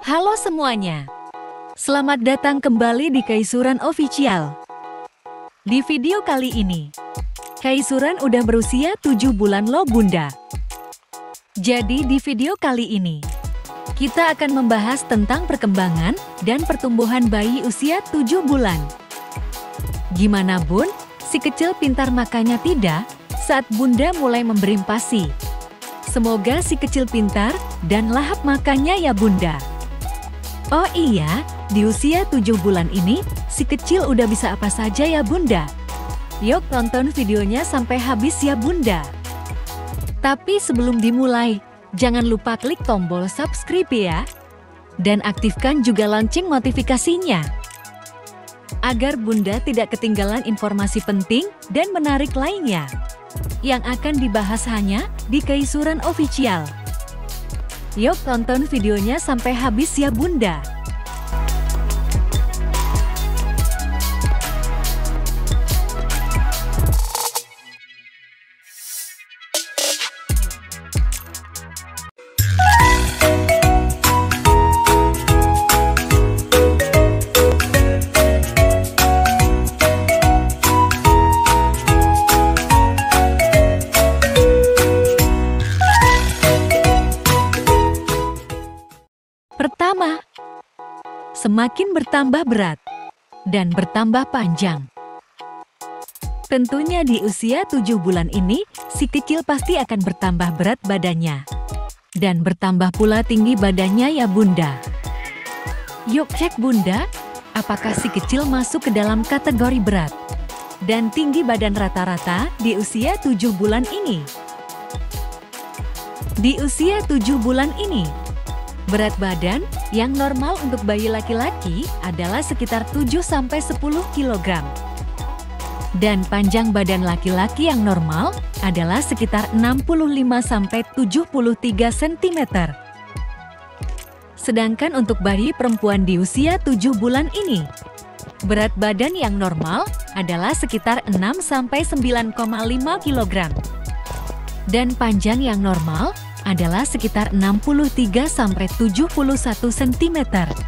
Halo semuanya, selamat datang kembali di Kaisuran Official. Di video kali ini, Kaisuran udah berusia 7 bulan loh bunda. Jadi di video kali ini, kita akan membahas tentang perkembangan dan pertumbuhan bayi usia 7 bulan. Gimana bun, si kecil pintar makannya tidak saat bunda mulai memberi PASI? Semoga si kecil pintar dan lahap makannya ya bunda. Oh iya, di usia 7 bulan ini, si kecil udah bisa apa saja ya bunda? Yuk tonton videonya sampai habis ya bunda. Tapi sebelum dimulai, jangan lupa klik tombol subscribe ya. Dan aktifkan juga lonceng notifikasinya. Agar bunda tidak ketinggalan informasi penting dan menarik lainnya. Yang akan dibahas hanya di Kaisuran Official. Yuk tonton videonya sampai habis ya bunda. Pertama, semakin bertambah berat dan bertambah panjang. Tentunya di usia 7 bulan ini, si kecil pasti akan bertambah berat badannya. Dan bertambah pula tinggi badannya ya bunda. Yuk cek bunda, apakah si kecil masuk ke dalam kategori berat dan tinggi badan rata-rata di usia 7 bulan ini. Di usia 7 bulan ini, berat badan yang normal untuk bayi laki-laki adalah sekitar 7-10 kg. Dan panjang badan laki-laki yang normal adalah sekitar 65-73 cm. Sedangkan untuk bayi perempuan di usia 7 bulan ini, berat badan yang normal adalah sekitar 6-9,5 kg. Dan panjang yang normal adalah sekitar 63-71 cm.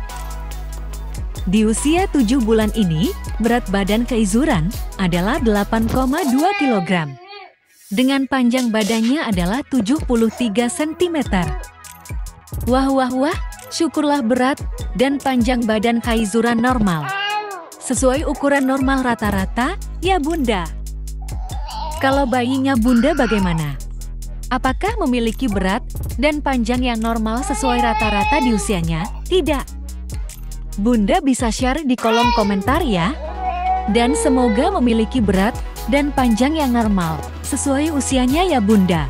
Di usia 7 bulan ini, berat badan Kaisuran adalah 8,2 kg. Dengan panjang badannya adalah 73 cm. Wah wah wah, syukurlah berat dan panjang badan Kaisuran normal. Sesuai ukuran normal rata-rata, ya bunda. Kalau bayinya bunda bagaimana? Apakah memiliki berat dan panjang yang normal sesuai rata-rata di usianya? Tidak. Bunda bisa share di kolom komentar ya. Dan semoga memiliki berat dan panjang yang normal sesuai usianya ya bunda.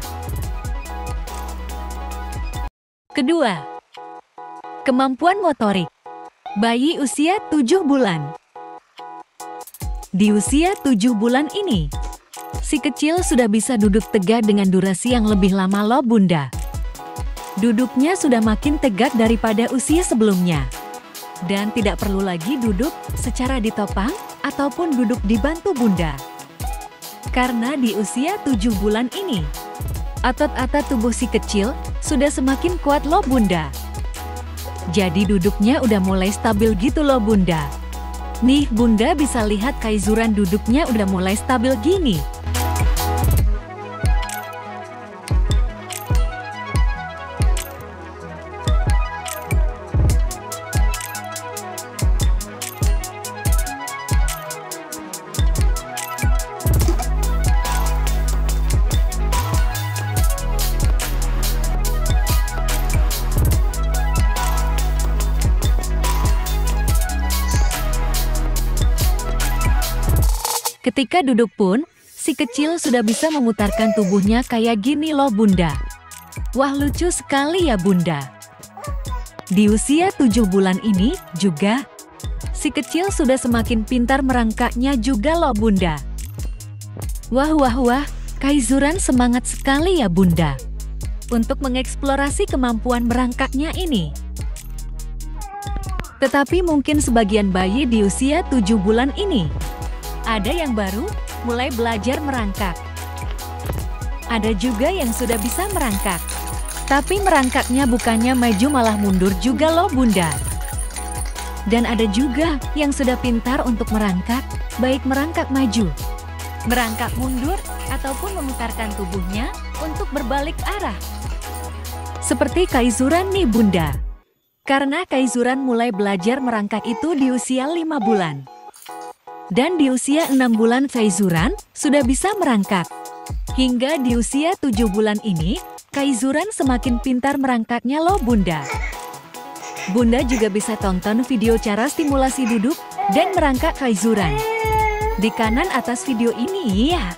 Kedua, kemampuan motorik bayi usia 7 bulan. Di usia 7 bulan ini, si kecil sudah bisa duduk tegak dengan durasi yang lebih lama loh bunda. Duduknya sudah makin tegak daripada usia sebelumnya. Dan tidak perlu lagi duduk secara ditopang ataupun duduk dibantu bunda. Karena di usia 7 bulan ini, otot-otot tubuh si kecil sudah semakin kuat loh bunda. Jadi duduknya udah mulai stabil gitu loh bunda. Nih bunda bisa lihat Kaisuran duduknya udah mulai stabil gini. Ketika duduk pun, si kecil sudah bisa memutarkan tubuhnya kayak gini loh bunda. Wah lucu sekali ya bunda. Di usia 7 bulan ini juga, si kecil sudah semakin pintar merangkaknya juga loh bunda. Wah wah wah, Kaisuran semangat sekali ya bunda. Untuk mengeksplorasi kemampuan merangkaknya ini. Tetapi mungkin sebagian bayi di usia 7 bulan ini, ada yang baru mulai belajar merangkak. Ada juga yang sudah bisa merangkak. Tapi merangkaknya bukannya maju malah mundur juga loh bunda. Dan ada juga yang sudah pintar untuk merangkak, baik merangkak maju, merangkak mundur, ataupun memutarkan tubuhnya untuk berbalik arah. Seperti Kaizuran nih bunda. Karena Kaizuran mulai belajar merangkak itu di usia 5 bulan. Dan di usia 6 bulan Kaizuran sudah bisa merangkak. Hingga di usia 7 bulan ini, Kaizuran semakin pintar merangkaknya loh bunda. Bunda juga bisa tonton video cara stimulasi duduk dan merangkak Kaizuran di kanan atas video ini ya.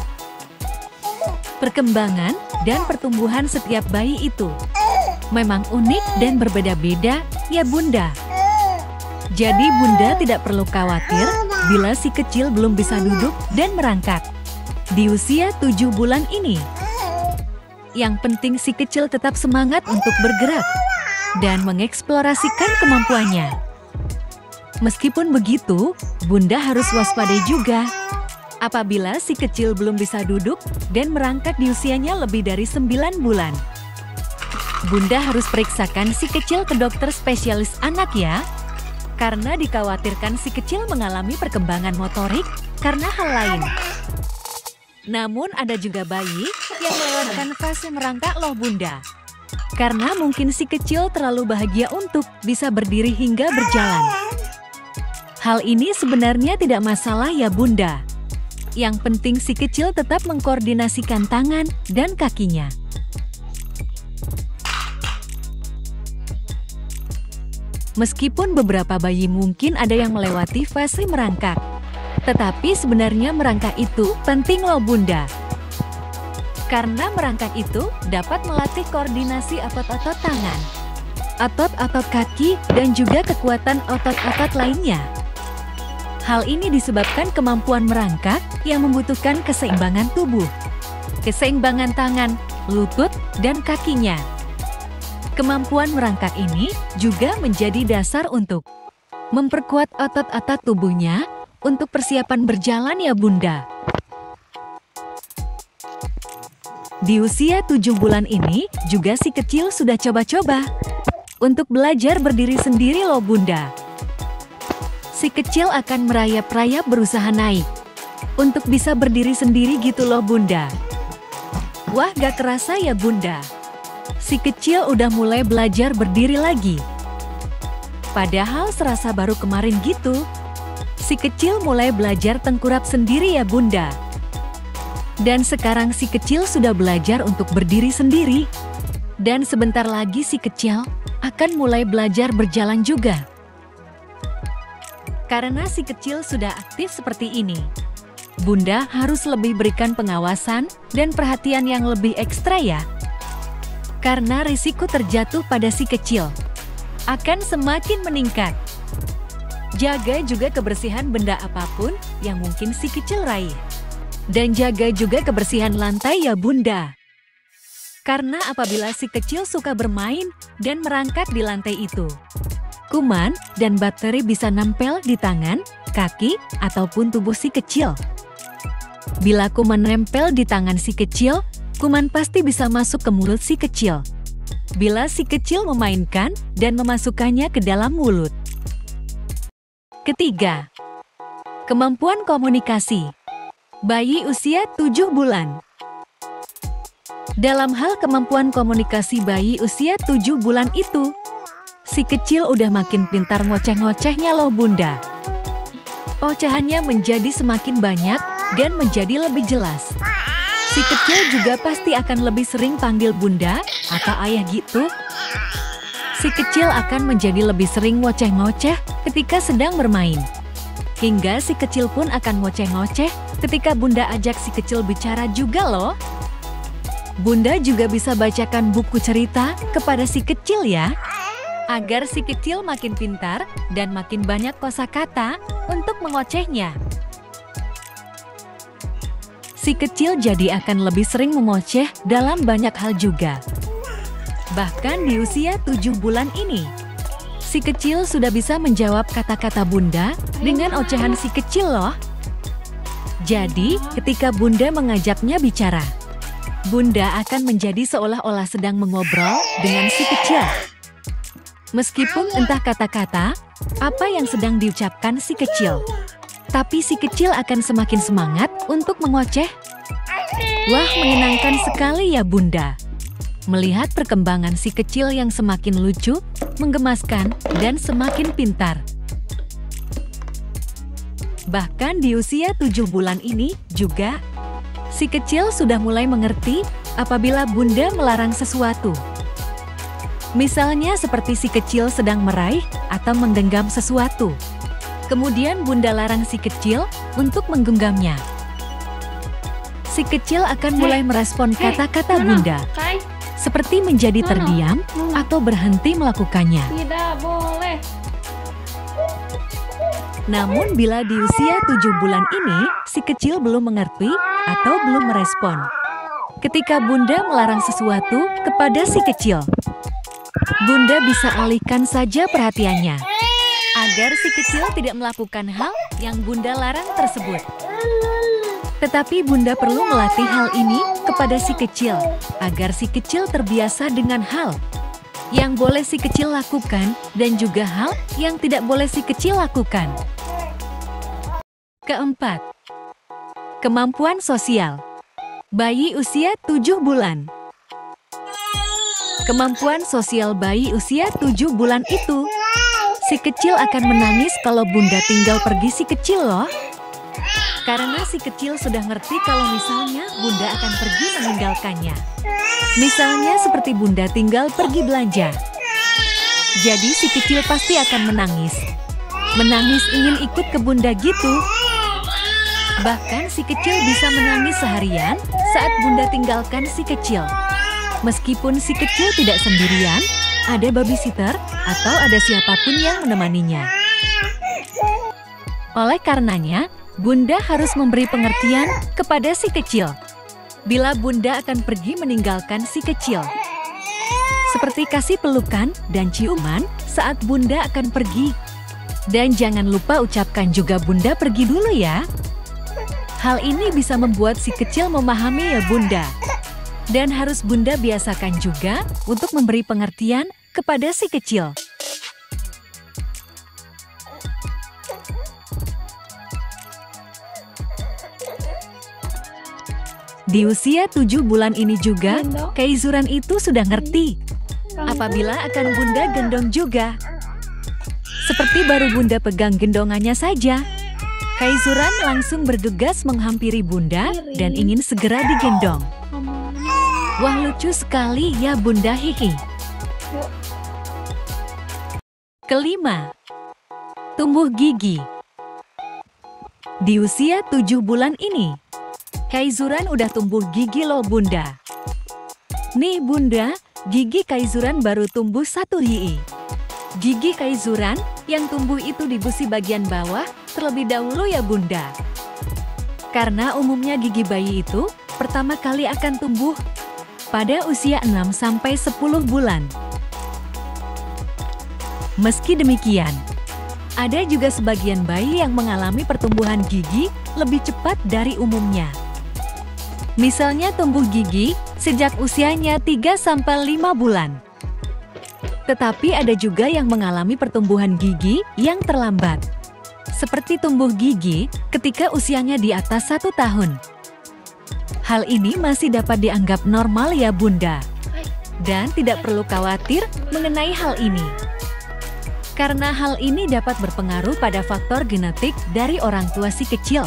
Perkembangan dan pertumbuhan setiap bayi itu memang unik dan berbeda-beda ya bunda. Jadi bunda tidak perlu khawatir bila si kecil belum bisa duduk dan merangkak di usia 7 bulan ini. Yang penting si kecil tetap semangat untuk bergerak dan mengeksplorasikan kemampuannya. Meskipun begitu, bunda harus waspada juga. Apabila si kecil belum bisa duduk dan merangkak di usianya lebih dari 9 bulan. Bunda harus periksakan si kecil ke dokter spesialis anak ya. Karena dikhawatirkan si kecil mengalami perkembangan motorik karena hal lain. Namun ada juga bayi yang melewatkan fase merangkak loh bunda. Karena mungkin si kecil terlalu bahagia untuk bisa berdiri hingga berjalan. Hal ini sebenarnya tidak masalah ya bunda. Yang penting si kecil tetap mengkoordinasikan tangan dan kakinya. Meskipun beberapa bayi mungkin ada yang melewati fase merangkak. Tetapi sebenarnya merangkak itu penting loh bunda. Karena merangkak itu dapat melatih koordinasi otot-otot tangan, otot-otot kaki, dan juga kekuatan otot-otot lainnya. Hal ini disebabkan kemampuan merangkak yang membutuhkan keseimbangan tubuh, keseimbangan tangan, lutut, dan kakinya. Kemampuan merangkak ini juga menjadi dasar untuk memperkuat otot-otot tubuhnya untuk persiapan berjalan ya bunda. Di usia 7 bulan ini, juga si kecil sudah coba-coba untuk belajar berdiri sendiri loh bunda. Si kecil akan merayap-rayap berusaha naik untuk bisa berdiri sendiri gitu loh bunda. Wah, gak kerasa ya bunda. Si kecil udah mulai belajar berdiri lagi. Padahal serasa baru kemarin gitu. Si kecil mulai belajar tengkurap sendiri ya bunda. Dan sekarang si kecil sudah belajar untuk berdiri sendiri. Dan sebentar lagi si kecil akan mulai belajar berjalan juga. Karena si kecil sudah aktif seperti ini, bunda harus lebih berikan pengawasan dan perhatian yang lebih ekstra ya. Karena risiko terjatuh pada si kecil akan semakin meningkat. Jaga juga kebersihan benda apapun yang mungkin si kecil raih. Dan jaga juga kebersihan lantai ya bunda. Karena apabila si kecil suka bermain dan merangkak di lantai itu, kuman dan bakteri bisa nempel di tangan, kaki, ataupun tubuh si kecil. Bila kuman nempel di tangan si kecil, kuman pasti bisa masuk ke mulut si kecil. Bila si kecil memainkan dan memasukkannya ke dalam mulut. Ketiga, kemampuan komunikasi. Bayi usia 7 bulan. Dalam hal kemampuan komunikasi bayi usia 7 bulan itu, si kecil udah makin pintar ngoceh-ngocehnya loh bunda. Ocehannya menjadi semakin banyak dan menjadi lebih jelas. Si kecil juga pasti akan lebih sering panggil bunda atau ayah gitu. Si kecil akan menjadi lebih sering ngoceh-ngoceh ketika sedang bermain. Hingga si kecil pun akan ngoceh-ngoceh ketika bunda ajak si kecil bicara juga loh. Bunda juga bisa bacakan buku cerita kepada si kecil ya. Agar si kecil makin pintar dan makin banyak kosakata untuk mengocehnya. Si kecil jadi akan lebih sering mengoceh dalam banyak hal juga. Bahkan di usia 7 bulan ini, si kecil sudah bisa menjawab kata-kata bunda dengan ocehan si kecil loh. Jadi, ketika bunda mengajaknya bicara, Bunda akan menjadi seolah-olah sedang mengobrol dengan si kecil. Meskipun entah kata-kata apa yang sedang diucapkan si kecil, tapi si kecil akan semakin semangat untuk mengoceh. Wah, menyenangkan sekali ya Bunda. Melihat perkembangan si kecil yang semakin lucu, menggemaskan, dan semakin pintar. Bahkan di usia 7 bulan ini juga, si kecil sudah mulai mengerti apabila Bunda melarang sesuatu. Misalnya seperti si kecil sedang meraih atau menggenggam sesuatu. Kemudian Bunda larang si kecil untuk menggenggamnya. Si kecil akan mulai merespon kata-kata Bunda, seperti menjadi terdiam atau berhenti melakukannya. Tidak boleh. Namun bila di usia 7 bulan ini, si kecil belum mengerti atau belum merespon. Ketika Bunda melarang sesuatu kepada si kecil, Bunda bisa alihkan saja perhatiannya, agar si kecil tidak melakukan hal yang Bunda larang tersebut. Tetapi Bunda perlu melatih hal ini kepada si kecil, agar si kecil terbiasa dengan hal yang boleh si kecil lakukan dan juga hal yang tidak boleh si kecil lakukan. Keempat, kemampuan sosial. Bayi usia 7 bulan. Kemampuan sosial bayi usia 7 bulan itu, si kecil akan menangis kalau Bunda tinggal pergi si kecil loh. Karena si kecil sudah ngerti kalau misalnya Bunda akan pergi meninggalkannya. Misalnya seperti Bunda tinggal pergi belanja. Jadi si kecil pasti akan menangis. Menangis ingin ikut ke Bunda gitu. Bahkan si kecil bisa menangis seharian saat Bunda tinggalkan si kecil. Meskipun si kecil tidak sendirian, ada babysitter atau ada siapapun yang menemaninya. Oleh karenanya, Bunda harus memberi pengertian kepada si kecil bila Bunda akan pergi meninggalkan si kecil. Seperti kasih pelukan dan ciuman saat Bunda akan pergi. Dan jangan lupa ucapkan juga Bunda pergi dulu ya. Hal ini bisa membuat si kecil memahami ya Bunda. Dan harus Bunda biasakan juga untuk memberi pengertian kepada si kecil. Di usia 7 bulan ini juga, Kaizuran itu sudah ngerti apabila akan Bunda gendong juga. Seperti baru Bunda pegang gendongannya saja, Kaizuran langsung bergegas menghampiri Bunda dan ingin segera digendong. Wah, lucu sekali ya Bunda, hihi. Kelima, tumbuh gigi. Di usia 7 bulan ini, Kaizuran udah tumbuh gigi loh Bunda. Nih Bunda, gigi Kaizuran baru tumbuh 1 hii. Gigi Kaizuran yang tumbuh itu di gusi bagian bawah terlebih dahulu ya Bunda. Karena umumnya gigi bayi itu pertama kali akan tumbuh pada usia 6-10 bulan. Meski demikian, ada juga sebagian bayi yang mengalami pertumbuhan gigi lebih cepat dari umumnya. Misalnya tumbuh gigi sejak usianya 3-5 bulan. Tetapi ada juga yang mengalami pertumbuhan gigi yang terlambat. Seperti tumbuh gigi ketika usianya di atas 1 tahun. Hal ini masih dapat dianggap normal ya Bunda. Dan tidak perlu khawatir mengenai hal ini. Karena hal ini dapat berpengaruh pada faktor genetik dari orang tua si kecil.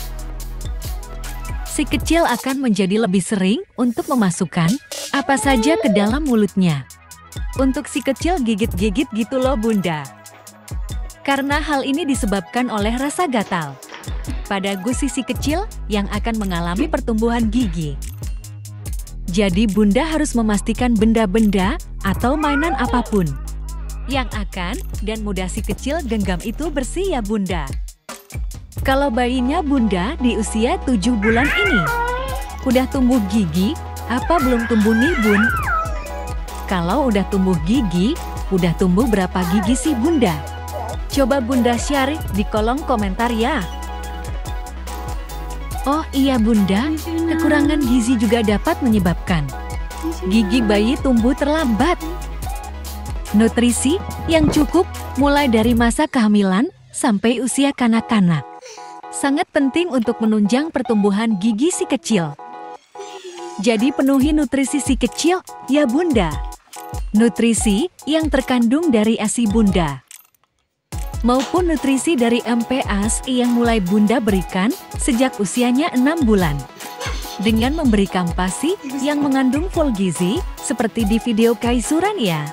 Si kecil akan menjadi lebih sering untuk memasukkan apa saja ke dalam mulutnya. Untuk si kecil gigit-gigit gitu loh Bunda. Karena hal ini disebabkan oleh rasa gatal pada gusi si kecil yang akan mengalami pertumbuhan gigi. Jadi Bunda harus memastikan benda-benda atau mainan apapun yang akan dan mudah si kecil genggam itu bersih ya Bunda. Kalau bayinya Bunda di usia 7 bulan ini udah tumbuh gigi, apa belum tumbuh nih Bun? Kalau udah tumbuh gigi, udah tumbuh berapa gigi sih Bunda? Coba Bunda share di kolom komentar ya. Oh iya Bunda, kekurangan gizi juga dapat menyebabkan gigi bayi tumbuh terlambat. Nutrisi yang cukup mulai dari masa kehamilan sampai usia kanak-kanak sangat penting untuk menunjang pertumbuhan gigi si kecil. Jadi penuhi nutrisi si kecil, ya Bunda. Nutrisi yang terkandung dari ASI Bunda maupun nutrisi dari MPASI yang mulai Bunda berikan sejak usianya 6 bulan. Dengan memberikan PASI yang mengandung full gizi seperti di video Kaisuran ya.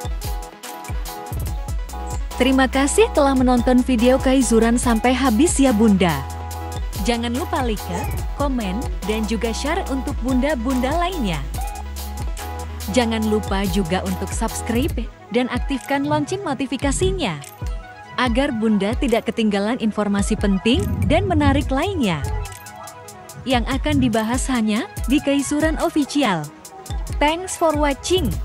Terima kasih telah menonton video Kaisuran sampai habis ya Bunda. Jangan lupa like, komen, dan juga share untuk bunda-bunda lainnya. Jangan lupa juga untuk subscribe dan aktifkan lonceng notifikasinya, agar Bunda tidak ketinggalan informasi penting dan menarik lainnya yang akan dibahas hanya di Kaisuran Official. Thanks for watching.